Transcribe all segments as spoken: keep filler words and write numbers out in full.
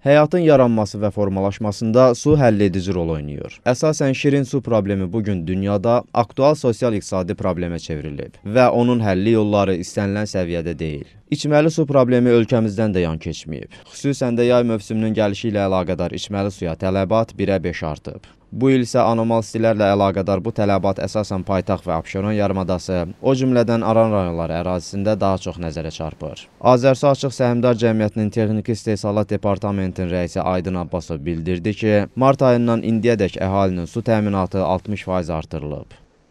Həyatın yaranması və formalaşmasında su həlledici rol oynayır. Əsasən şirin su problemi bugün dünyada aktual sosial-iqtisadi problemə çevrilib və onun həlli yolları istənilən səviyyədə deyil. İçməli su problemi ölkəmizdən də yan keçməyib. Xüsusən də yay mövsümünün gəlişi ilə əlaqədar içməli suya tələbat birə beş artıb. Bu il isə anormal istilərlə əlaqədar bu tələbat əsasən paytaxt və Abşeron yarımadası, o cümlədən Aran rayonları ərazisində daha çox nəzərə çarpır. Azərsu Açıq Səhmdar Cəmiyyətinin Texniki İstehsalat Departamentinin rəisi Aydın Abbasov bildirdi ki, mart ayından indiyədək əhalinin su təminatı altmış faiz artırılıb.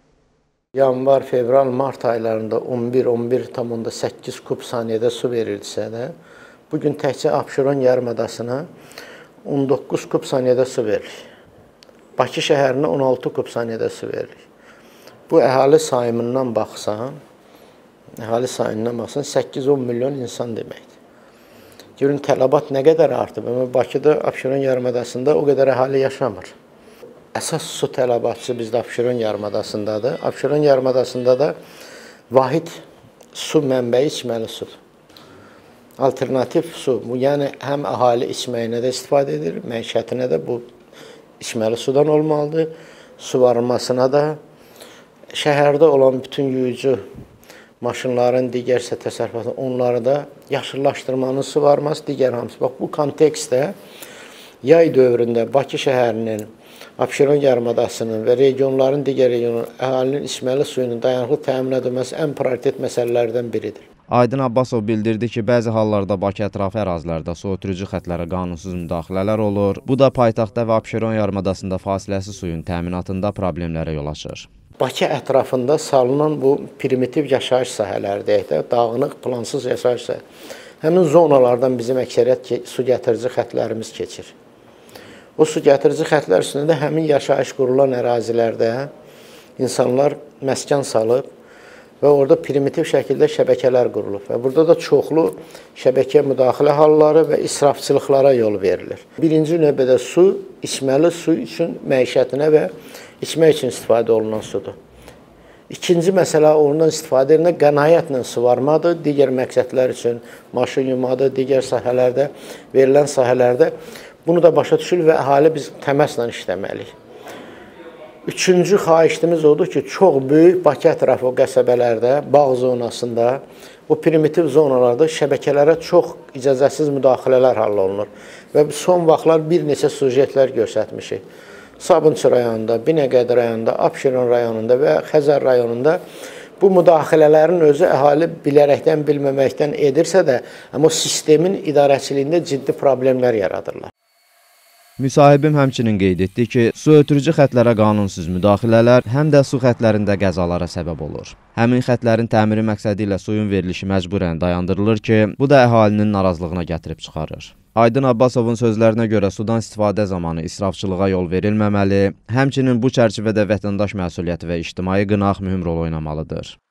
Yanvar, fevral, mart aylarında on bir on bir tam səkkiz kub saniyədə su verildisə də, bugün təkcə Abşeron yarımadasına on doqquz kub saniyədə su verilir. Bakı şəhərinə on altı kub saniyədə su verilir. Bu əhali sayımından baxsan, əhali sayımından baxsan səkkiz on milyon insan deməkdir. Görün, tələbat nə qədər artıb, amma Bakıda, Abşeron yarımadasında o qədər əhali yaşamır. Əsas su tələbatçısı bizdə Abşeron yarımadasındadır. Abşeron yarımadasında da vahid su mənbəyi içməli sudur. Alternativ su, bu yəni həm əhali içməyinə də istifadə edir, məişətinə də bu içməli sudan olmalıdır, suvarılmasına da, şəhərdə olan bütün yuyucu maşınların, digərsə təsərrüfatı, onları da yaşıllaşdırmanın suvarılması, digər hamısı. Bax, bu kontekstdə yay dövründə Bakı şəhərinin, Abşeron yarımadasının və regionların, digər regionların əhalinin içməli suyunun dayanıqlı təmin edilməsi ən prioritet məsələlərdən biridir. Aydın Abbasov bildirdi ki, bəzi hallarda Bakı ətrafı ərazilərdə su ötürücü xətlərə qanunsuz müdaxilələr olur. Bu da paytaxtda və Abşeron yarımadasında fasiləsiz suyun təminatında problemlərə yol açır. Bakı ətrafında salınan bu primitiv yaşayış sahələri deyək də, dağınıq, plansız yaşayış sahələri. Həmin zonalardan bizim əksəriyyət su gətirici xətlərimiz keçir. O su gətirici xətlər üstündə həmin yaşayış qurulan ərazilərdə insanlar məskən salıb və orada primitiv şəkildə şəbəkələr qurulub və burada da çoxlu şəbəkə müdaxilə halları və israfçılıqlara yol verilir. Birinci növbədə su, içməli su üçün məişətinə və içmək üçün istifadə olunan sudur. İkinci məsələ ondan istifadə edilən qənaətlə suvarmadır, digər məqsədlər üçün maşın yumadır, digər sahələrdə, verilən sahələrdə bunu da başa düşür və əhali biz təmasla işləməliyik. Üçüncü xahişimiz odur ki, çox böyük Bakı ətrafı o qəsəbələrdə, bağ zonasında, o primitiv zonalarda şəbəkələrə çox icazəsiz müdaxilələr hall olunur. Və son vaxtlar bir neçə sujetlər göstərmişik. Sabunçu rayonunda, Binəqədi rayonunda, Abşeron rayonunda və Xəzər rayonunda bu müdaxilələrin özü əhali bilərəkdən, bilməməkdən edirsə də, amma o sistemin idarəçiliyində ciddi problemlər yaradırlar. Müsahibim həmçinin qeyd etdi ki, su ötürücü xətlərə qanunsuz müdaxilələr həm də su xətlərində qəzalara səbəb olur. Həmin xətlərin təmiri məqsədi ilə suyun verilişi məcburən dayandırılır ki, bu da əhalinin narazılığına gətirib çıxarır. Aydın Abbasovun sözlərinə görə sudan istifadə zamanı israfçılığa yol verilməməli, həmçinin bu çərçivədə vətəndaş məsuliyyəti və ictimai qınaq mühüm rol oynamalıdır.